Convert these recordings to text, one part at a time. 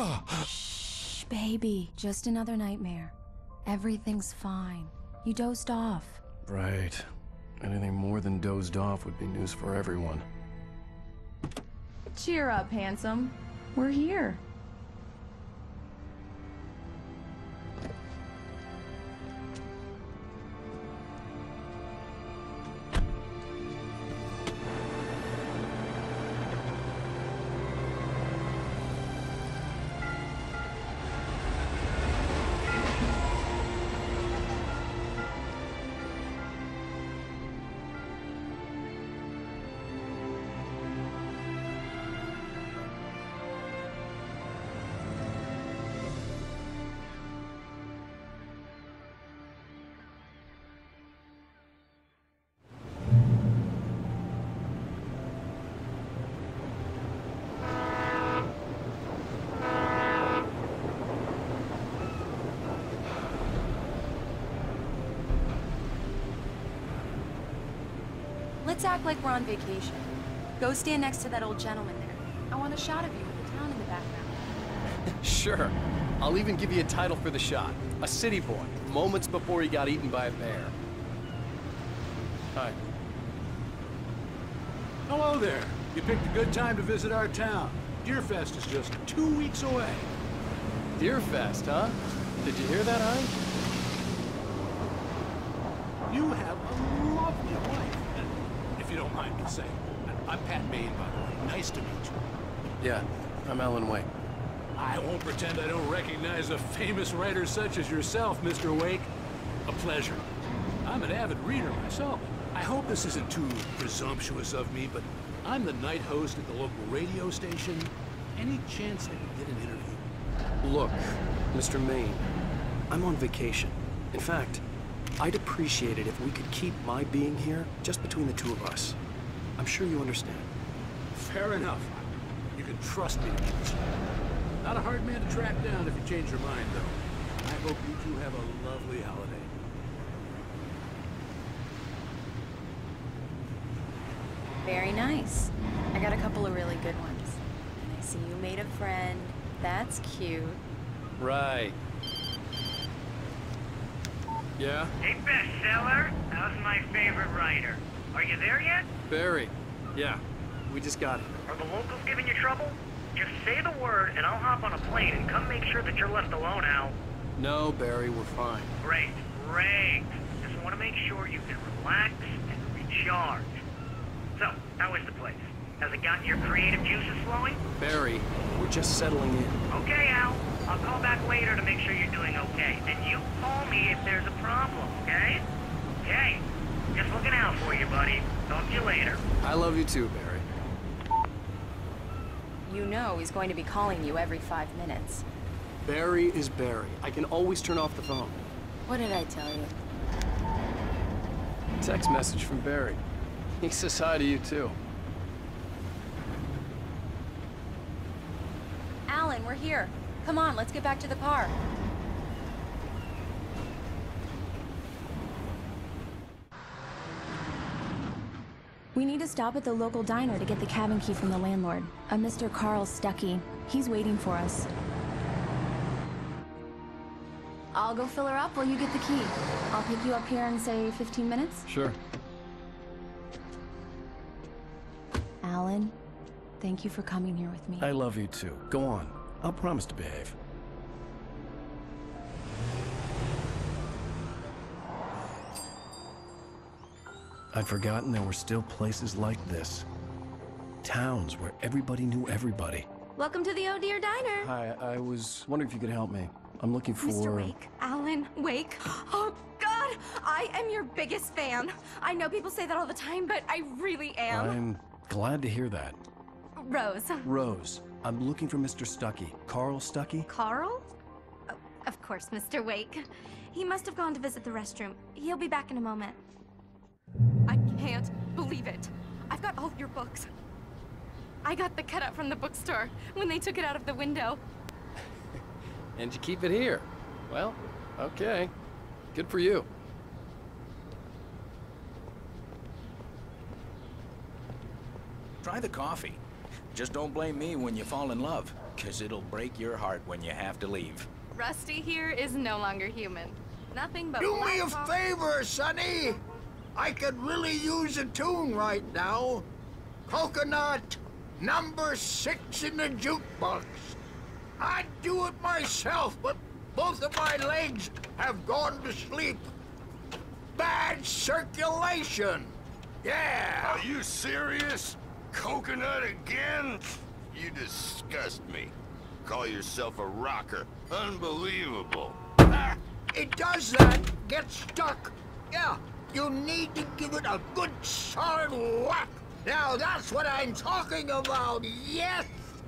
Shh, baby. Just another nightmare. Everything's fine. You dozed off. Right. Anything more than dozed off would be news for everyone. Cheer up, handsome. We're here. Let's act like we're on vacation. Go stand next to that old gentleman there. I want a shot of you with the town in the background. Sure. I'll even give you a title for the shot. A city boy, moments before he got eaten by a bear. Hi. Hello there. You picked a good time to visit our town. Deerfest is just 2 weeks away. Deerfest, huh? Did you hear that, Hein? You have a lovely wife. And if you don't mind me saying, I'm Pat Maine, by the way. Nice to meet you. Yeah, I'm Alan Wake. I won't pretend I don't recognize a famous writer such as yourself, Mr. Wake. A pleasure. I'm an avid reader myself. I hope this isn't too presumptuous of me, but I'm the night host at the local radio station. Any chance I could get an interview? Look, Mr. Maine, I'm on vacation. In fact, I'd appreciate it if we could keep my being here just between the two of us. I'm sure you understand. Fair enough. You can trust me to keep this. Not a hard man to track down if you change your mind, though. I hope you two have a lovely holiday. Very nice. I got a couple of really good ones. And I see you made a friend. That's cute. Right. Yeah? Hey, bestseller. How's my favorite writer? Are you there yet? Barry. Yeah. We just got it. Are the locals giving you trouble? Just say the word and I'll hop on a plane and come make sure that you're left alone, Al. No, Barry, we're fine. Great, great. Just want to make sure you can relax and recharge. So, how is the place? Has it gotten your creative juices flowing? Barry, we're just settling in. Okay, Al. I'll call back later to make sure you're doing okay. And you call me if there's a problem, okay? Okay. Just looking out for you, buddy. Talk to you later. I love you too, Barry. You know he's going to be calling you every 5 minutes. Barry is Barry. I can always turn off the phone. What did I tell you? Text message from Barry. He says hi to you too. Alan, we're here. Come on, let's get back to the car. We need to stop at the local diner to get the cabin key from the landlord, a Mr. Carl Stuckey. He's waiting for us. I'll go fill her up while you get the key. I'll pick you up here in, say, 15 minutes? Sure. Alan, thank you for coming here with me. I love you too. Go on. I'll promise to behave. I'd forgotten there were still places like this. Towns where everybody knew everybody. Welcome to the Oh Dear Diner. Hi, I was wondering if you could help me. I'm looking for... Mr. Wake. Alan Wake. Oh, God! I am your biggest fan. I know people say that all the time, but I really am. I'm glad to hear that. Rose. Rose, I'm looking for Mr. Stuckey. Carl Stuckey? Carl? Oh, of course, Mr. Wake. He must have gone to visit the restroom. He'll be back in a moment. I can't believe it. I've got all of your books. I got the cutout from the bookstore when they took it out of the window. And you keep it here. Well, okay. Good for you. Try the coffee. Just don't blame me when you fall in love. 'Cause it'll break your heart when you have to leave. Rusty here is no longer human. Nothing but Do me a black favor, Sonny. I could really use a tune right now. Coconut, number 6 in the jukebox. I'd do it myself, but both of my legs have gone to sleep. Bad circulation. Yeah. Are you serious? Coconut again? You disgust me. Call yourself a rocker. Unbelievable. It does that. Get stuck. Yeah, you need to give it a good solid whack. Now that's what I'm talking about, yes!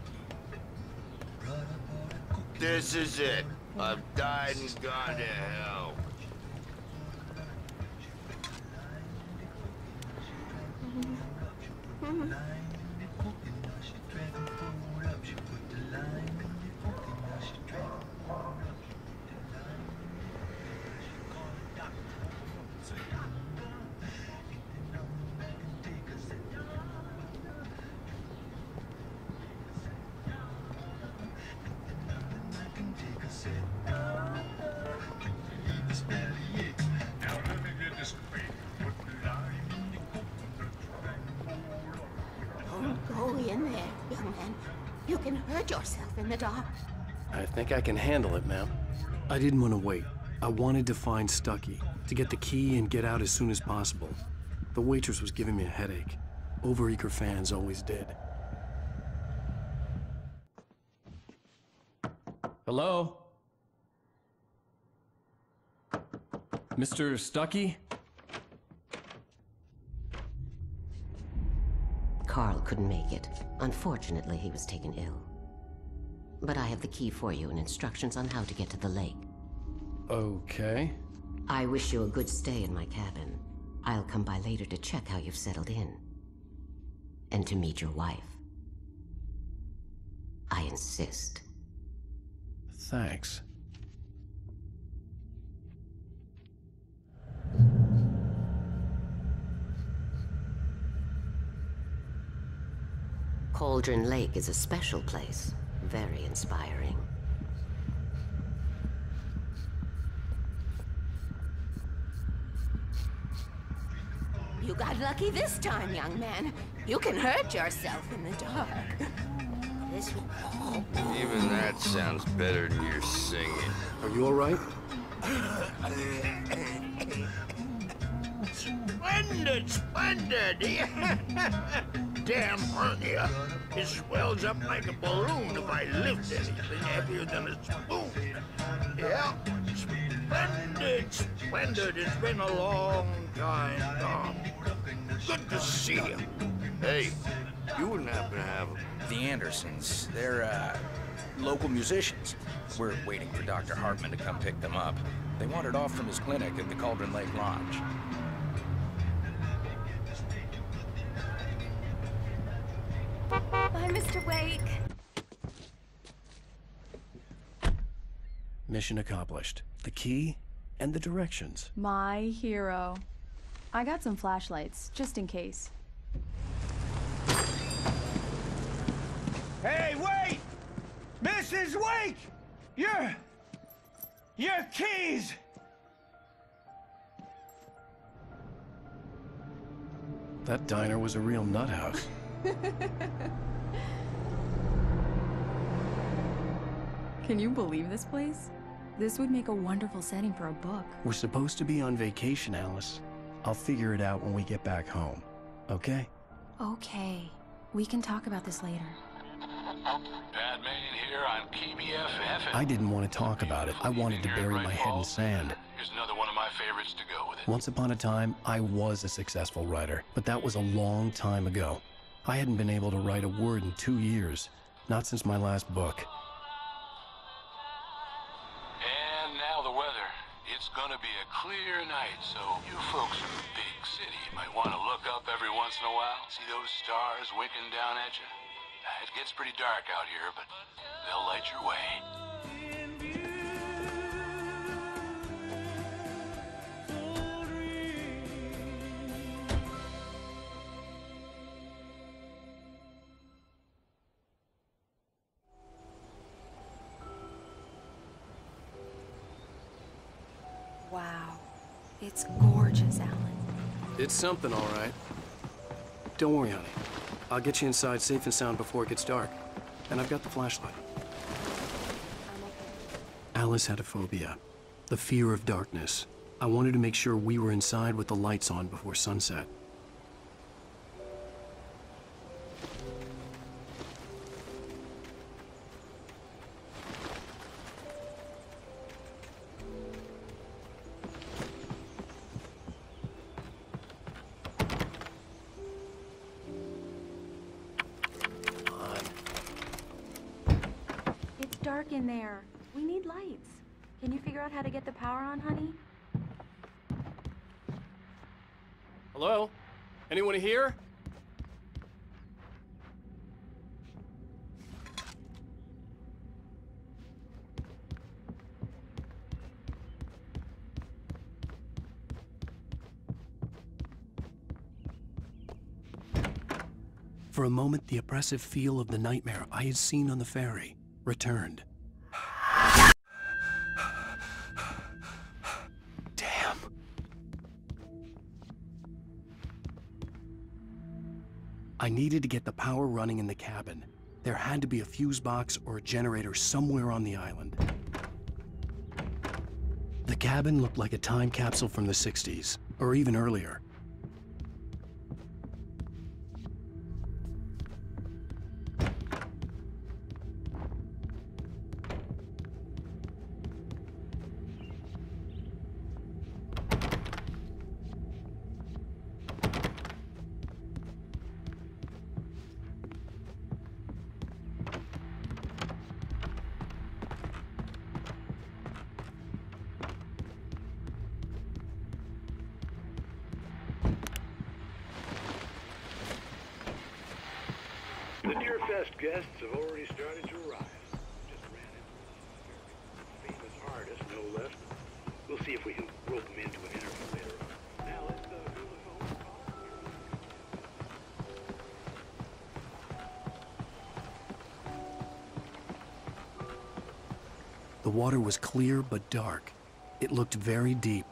This is it. I've died and gone to hell. Don't go in there, young man. You can hurt yourself in the dark. I think I can handle it, ma'am. I didn't want to wait. I wanted to find Stucky, to get the key and get out as soon as possible. The waitress was giving me a headache. Overeager fans always did. Hello? Mr. Stucky? Carl couldn't make it. Unfortunately, he was taken ill. But I have the key for you and instructions on how to get to the lake. Okay. I wish you a good stay in my cabin. I'll come by later to check how you've settled in. And to meet your wife. I insist. Thanks. Cauldron Lake is a special place. Very inspiring. You got lucky this time, young man. You can hurt yourself in the dark. This will... Even that sounds better than your singing. Are you all right? Splendid, splendid! Damn hernia. It swells up like a balloon if I lift anything heavier than a spoon. Yeah, splendid, splendid. It's been a long time, Tom. Good to see you. Hey, you wouldn't happen to have The Andersons, they're, local musicians. We're waiting for Dr. Hartman to come pick them up. They wandered off from his clinic at the Cauldron Lake Lodge. Bye, Mr. Wake. Mission accomplished. The key and the directions. My hero. I got some flashlights, just in case. Hey, wait! Mrs. Wake! Your keys! That diner was a real nut house. Can you believe this place? This would make a wonderful setting for a book. We're supposed to be on vacation, Alice. I'll figure it out when we get back home. Okay? Okay. We can talk about this later. Pat Main here on KBFF. I didn't want to talk about it. I wanted to bury my head in sand. Here's another one of my favorites to go with it. Once upon a time, I was a successful writer, but that was a long time ago. I hadn't been able to write a word in 2 years, not since my last book. And now the weather. It's gonna be a clear night, so you folks in the big city might want to look up every once in a while. See those stars winking down at you? It gets pretty dark out here, but they'll light your way. Wow. It's gorgeous, Alan. It's something, all right. Don't worry, honey. I'll get you inside safe and sound before it gets dark. And I've got the flashlight. Alice had a phobia. The fear of darkness. I wanted to make sure we were inside with the lights on before sunset. It's dark in there. We need lights. Can you figure out how to get the power on, honey? Hello? Anyone here? For a moment, the oppressive feel of the nightmare I had seen on the ferry returned. Damn. I needed to get the power running in the cabin. There had to be a fuse box or a generator somewhere on the island. The cabin looked like a time capsule from the 60s, or even earlier. The Deerfest guests have already started to arrive. Just ran into a famous artist, no less. We'll see if we can rope them into an interview later on. Now let's do the phone call. The water was clear but dark. It looked very deep.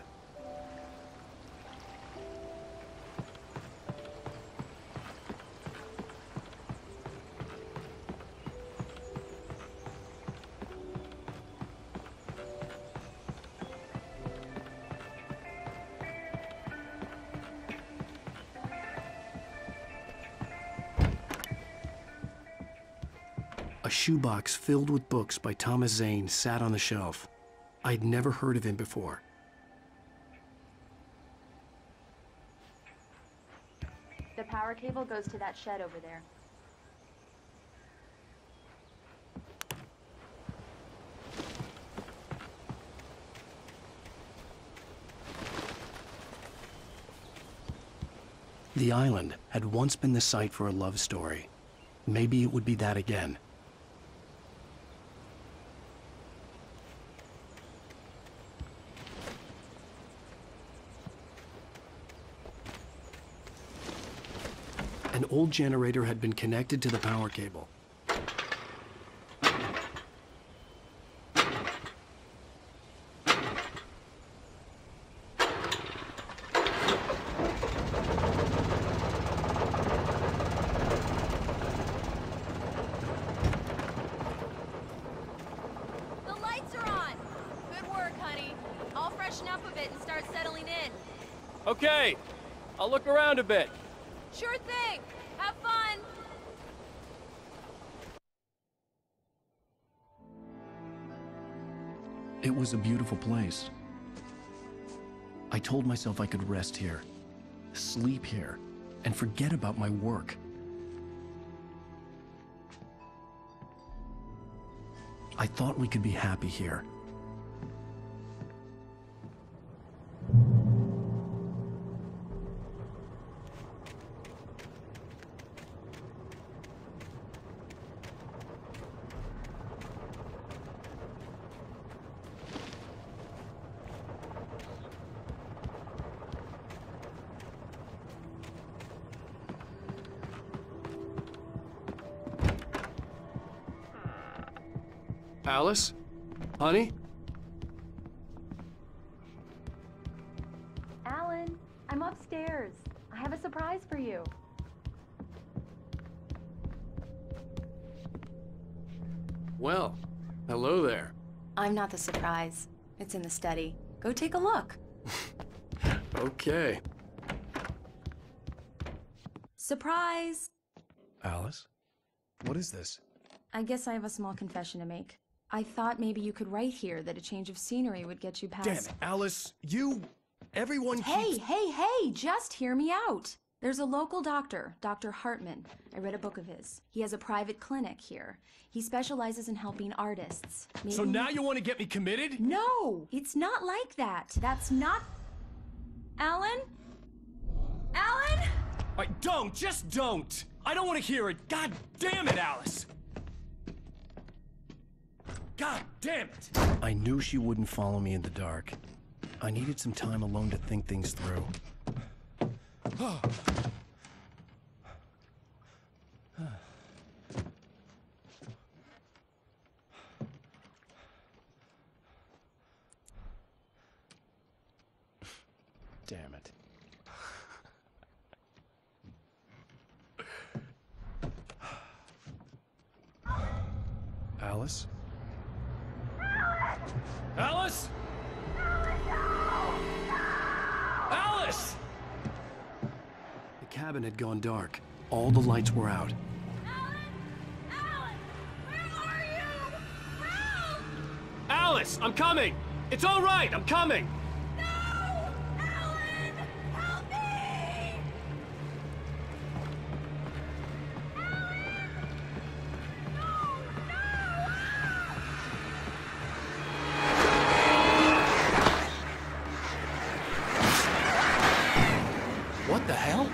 A shoebox filled with books by Thomas Zane sat on the shelf. I'd never heard of him before. The power cable goes to that shed over there. The island had once been the site for a love story. Maybe it would be that again. An old generator had been connected to the power cable. The lights are on! Good work, honey. I'll freshen up a bit and start settling in. Okay, I'll look around a bit. Sure thing! Have fun! It was a beautiful place. I told myself I could rest here, sleep here, and forget about my work. I thought we could be happy here. Alice? Honey? I'm upstairs. I have a surprise for you. Well, hello there. I'm not the surprise. It's in the study. Go take a look. Okay. Surprise! Alice? What is this? I guess I have a small confession to make. I thought maybe you could write here that a change of scenery would get you past— Damn it, Alice, everyone keeps— Hey, just hear me out. There's a local doctor, Dr. Hartman. I read a book of his. He has a private clinic here. He specializes in helping artists. Maybe— So now you want to get me committed? No, it's not like that. That's not— Alan? Alan? Just don't! I don't want to hear it! God damn it, Alice! God damn it! I knew she wouldn't follow me in the dark. I needed some time alone to think things through. Damn it. Alice? Alice? Alice! The cabin had gone dark. All the lights were out. Alice, I'm coming! It's all right, I'm coming! What the hell?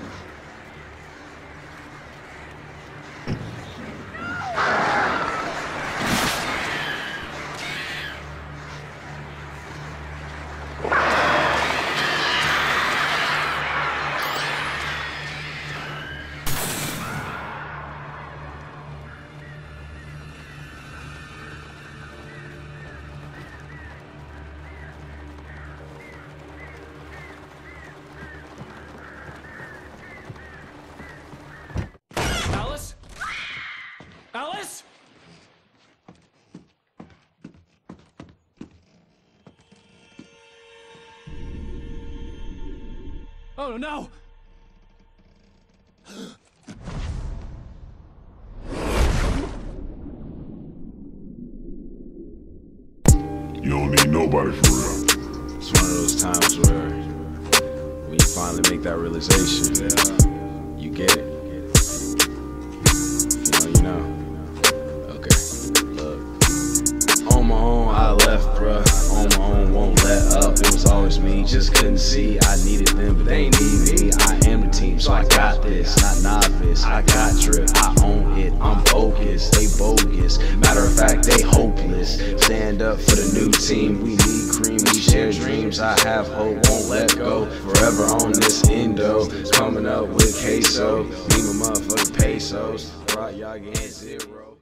Alice? Oh no! You don't need nobody for real. It's one of those times where when you finally make that realization, you get it. You know. Okay, look. On my own, I left, bruh. On my own, won't let up. It was always me, just couldn't see. I needed them, but they ain't need me. I am the team, so I got this. Not novice, I got drip. I own it, I'm focused. They bogus. Matter of fact, they hopeless. Stand up for the new team. We need cream, we share dreams. I have hope, won't let go. Forever on this endo. Coming up with queso. Need my motherfucking pesos. Right, y'all getting 0.